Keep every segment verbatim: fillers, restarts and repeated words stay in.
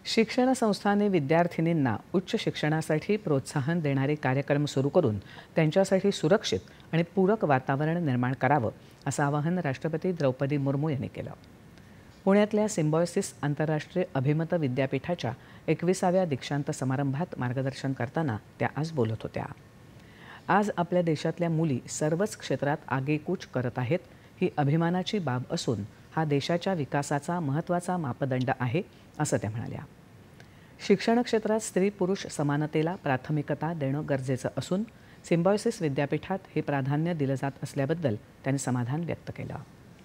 शिक्षण संस्थांनी विद्यार्थिनींना उच्च शिक्षणासाठी प्रोत्साहन देणारे कार्यक्रम सुरू करून त्यांच्यासाठी सुरक्षित आणि पूरक वातावरण निर्माण करावं असं आवाहन राष्ट्रपती द्रौपदी मुर्मू यांनी केलं. पुण्यातल्या सिम्बायोसिस आंतरराष्ट्रीय अभिमत विद्यापीठाच्या एकविसाव्या दीक्षांत समारंभात मार्गदर्शन करताना त्या आज बोलत होत्या. आज आपल्या देशातल्या मुली सर्वच क्षेत्रात आगेकूच करत आहेत. ही अभिमानाची बाब असून हा देशाच्या विकासाचा महत्त्वाचा मापदंड आहे असं त्या म्हणाल्या. शिक्षण क्षेत्रात स्त्री पुरुष समानतेला प्राथमिकता देणं गरजेचं असून सिम्बायोसिस विद्यापीठात हे प्राधान्य दिलं जात असल्याबद्दल त्यांनी समाधान व्यक्त केलं.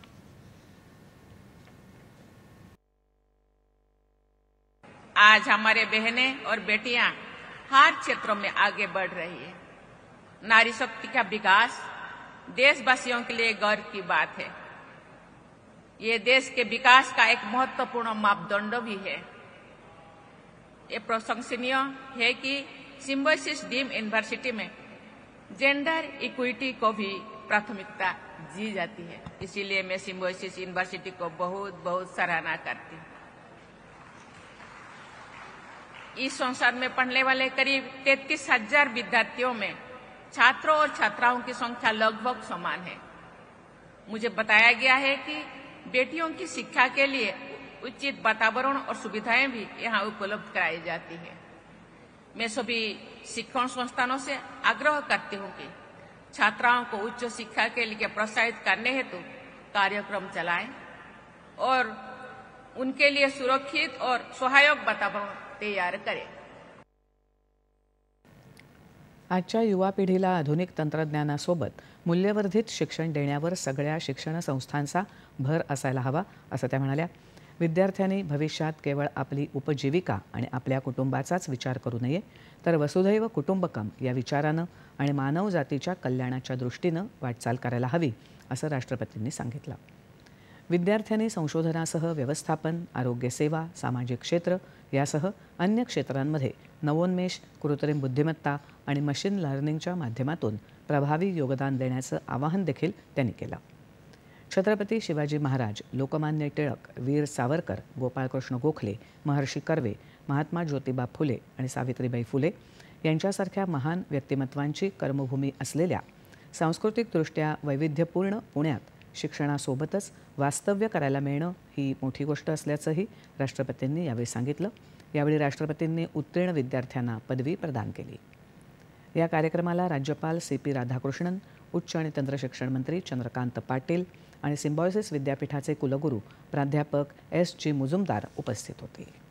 आज हमारे बहनें और बेटियां हर क्षेत्रों में आगे बढ़ रही है. नारी शक्ति का विकास देशवासियों के लिए गर्व की बात है. ये देश के विकास का एक महत्वपूर्ण मापदंड भी है. ये प्रशंसनीय है कि सिम्बायोसिस डीम्ड यूनिवर्सिटी में जेंडर इक्विटी को भी प्राथमिकता दी जाती है. इसीलिए मैं सिम्बायोसिस यूनिवर्सिटी को बहुत बहुत सराहना करती हूँ. इस संस्थान में पढ़ने वाले करीब तैंतीस हजार विद्यार्थियों में छात्रों और छात्राओं की संख्या लगभग समान है. मुझे बताया गया है कि बेटियों की शिक्षा के लिए उचित वातावरण और सुविधाएं भी यहाँ उपलब्ध कराई जाती है. मैं सभी शिक्षण संस्थानों से आग्रह करती हूँ कि छात्राओं को उच्च शिक्षा के लिए प्रोत्साहित करने हेतु कार्यक्रम चलाएं और उनके लिए सुरक्षित और सहायक वातावरण तैयार करें. आजच्या युवा पिढीला आधुनिक तंत्रज्ञानासोबत मूल्यवर्धित शिक्षण देण्यावर सगळ्या शिक्षण संस्थांचा भर असायला हवा असं त्या म्हणाल्या. विद्यार्थ्यांनी भविष्यात केवळ आपली उपजीविका आणि आपल्या कुटुंबाचाच विचार करू नये, तर वसुधैव कुटुंबकम या विचारानं आणि मानवजातीच्या कल्याणाच्या दृष्टीनं वाटचाल करायला हवी असं राष्ट्रपतींनी सांगितलं. विद्यार्थ्यांनी संशोधनासह व्यवस्थापन, आरोग्यसेवा, सामाजिक क्षेत्र यासह अन्य क्षेत्रांमध्ये नवोन्मेष, कृत्रिम बुद्धिमत्ता आणि मशीन लर्निंगच्या माध्यमातून प्रभावी योगदान देण्याचं आवाहन देखील त्यांनी केलं. छत्रपती शिवाजी महाराज, लोकमान्य टिळक, वीर सावरकर, गोपाळकृष्ण गोखले, महर्षी कर्वे, महात्मा ज्योतिबा फुले आणि सावित्रीबाई फुले यांच्यासारख्या महान व्यक्तिमत्वांची कर्मभूमी असलेल्या सांस्कृतिकदृष्ट्या वैविध्यपूर्ण पुण्यात शिक्षणासोबतच वास्तव्य करायला मिळणं ही मोठी गोष्ट असल्याचंही राष्ट्रपतींनी यावेळी सांगितलं. यावेळी राष्ट्रपतींनी उत्तीर्ण विद्यार्थ्यांना पदवी प्रदान केली. या कार्यक्रमाला राज्यपाल सी पी राधाकृष्णन, उच्च आणि तंत्रशिक्षण मंत्री चंद्रकांत पाटील आणि सिम्बायोसिस विद्यापीठाचे कुलगुरू प्राध्यापक एस जी मुजुमदार उपस्थित होते.